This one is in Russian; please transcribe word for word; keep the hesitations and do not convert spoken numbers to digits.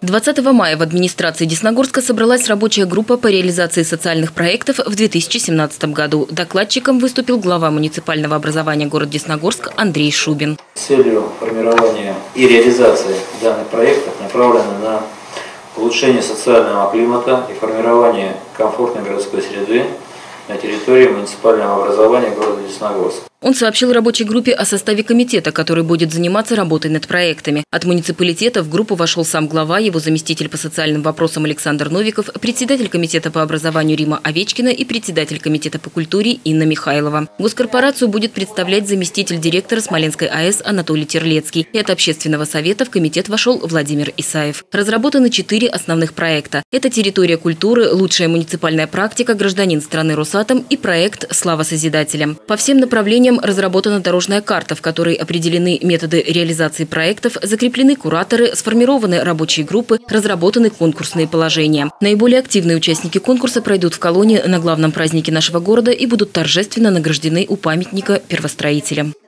двадцатого мая в администрации Десногорска собралась рабочая группа по реализации социальных проектов в две тысячи семнадцатом году. Докладчиком выступил глава муниципального образования города Десногорск Андрей Шубин. Целью формирования и реализации данных проектов направлена на улучшение социального климата и формирование комфортной городской среды на территории муниципального образования города Десногорск. Он сообщил рабочей группе о составе комитета, который будет заниматься работой над проектами. От муниципалитета в группу вошел сам глава, его заместитель по социальным вопросам Александр Новиков, председатель комитета по образованию Рима Овечкина и председатель комитета по культуре Инна Михайлова. Госкорпорацию будет представлять заместитель директора Смоленской АЭС Анатолий Терлецкий. И от общественного совета в комитет вошел Владимир Исаев. Разработаны четыре основных проекта. Это территория культуры, лучшая муниципальная практика, гражданин страны Росатом и проект «Слава Созидателям». По всем направлениям разработана дорожная карта, в которой определены методы реализации проектов, закреплены кураторы, сформированы рабочие группы, разработаны конкурсные положения. Наиболее активные участники конкурса пройдут в колонии на главном празднике нашего города и будут торжественно награждены у памятника первостроителям.